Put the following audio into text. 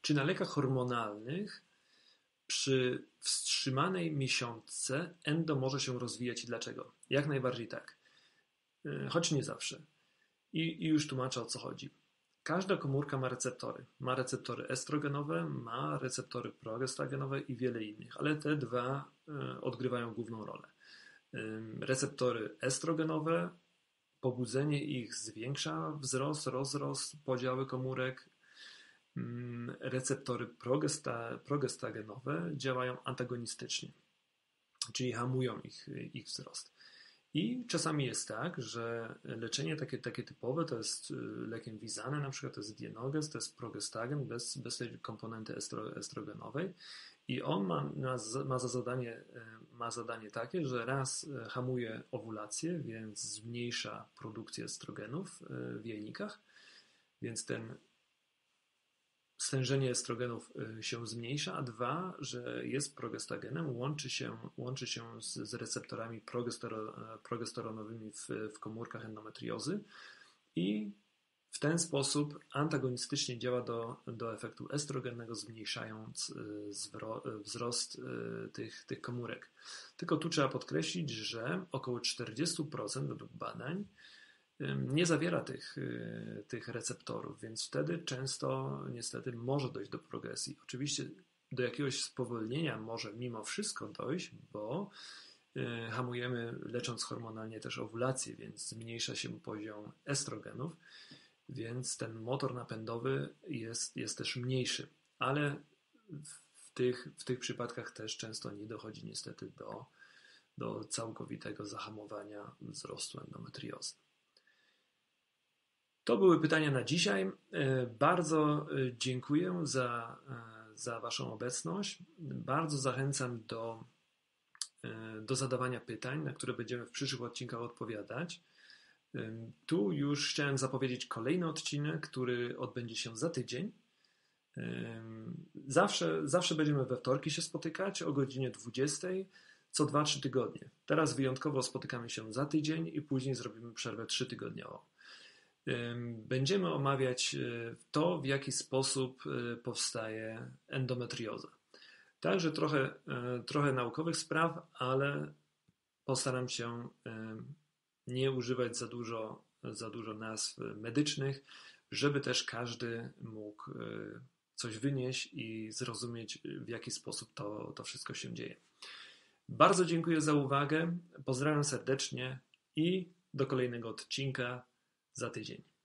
Czy na lekach hormonalnych przy wstrzymanej miesiączce endo może się rozwijać i dlaczego? Jak najbardziej tak, choć nie zawsze. I już tłumaczę, o co chodzi. Każda komórka ma receptory. Ma receptory estrogenowe, ma receptory progestagenowe i wiele innych, ale te dwa odgrywają główną rolę. Receptory estrogenowe, pobudzenie ich zwiększa wzrost, rozrost, podziały komórek. Receptory progestagenowe działają antagonistycznie, czyli hamują ich wzrost. I czasami jest tak, że leczenie takie typowe to jest lekiem Vizane, na przykład to jest Dienogest, to jest progestagen bez tej komponenty estrogenowej i on ma zadanie takie, że raz hamuje owulację, więc zmniejsza produkcję estrogenów w jajnikach, więc ten stężenie estrogenów się zmniejsza, a dwa, że jest progestagenem, łączy się z receptorami progesteronowymi w komórkach endometriozy i w ten sposób antagonistycznie działa do efektu estrogennego, zmniejszając wzrost tych komórek. Tylko tu trzeba podkreślić, że około 40% według badań nie zawiera tych receptorów, więc wtedy często niestety może dojść do progresji. Oczywiście do jakiegoś spowolnienia może mimo wszystko dojść, bo hamujemy, lecząc hormonalnie też owulację, więc zmniejsza się poziom estrogenów, więc ten motor napędowy jest też mniejszy, ale w tych przypadkach też często nie dochodzi niestety do całkowitego zahamowania wzrostu endometriozy. To były pytania na dzisiaj. Bardzo dziękuję za Waszą obecność. Bardzo zachęcam do zadawania pytań, na które będziemy w przyszłych odcinkach odpowiadać. Tu już chciałem zapowiedzieć kolejny odcinek, który odbędzie się za tydzień. Zawsze będziemy we wtorki się spotykać o godzinie 20, co 2-3 tygodnie. Teraz wyjątkowo spotykamy się za tydzień i później zrobimy przerwę 3-tygodniową. Będziemy omawiać to, w jaki sposób powstaje endometrioza. Także trochę naukowych spraw, ale postaram się nie używać za dużo nazw medycznych, żeby też każdy mógł coś wynieść i zrozumieć, w jaki sposób to wszystko się dzieje. Bardzo dziękuję za uwagę, pozdrawiam serdecznie i do kolejnego odcinka za tydzień.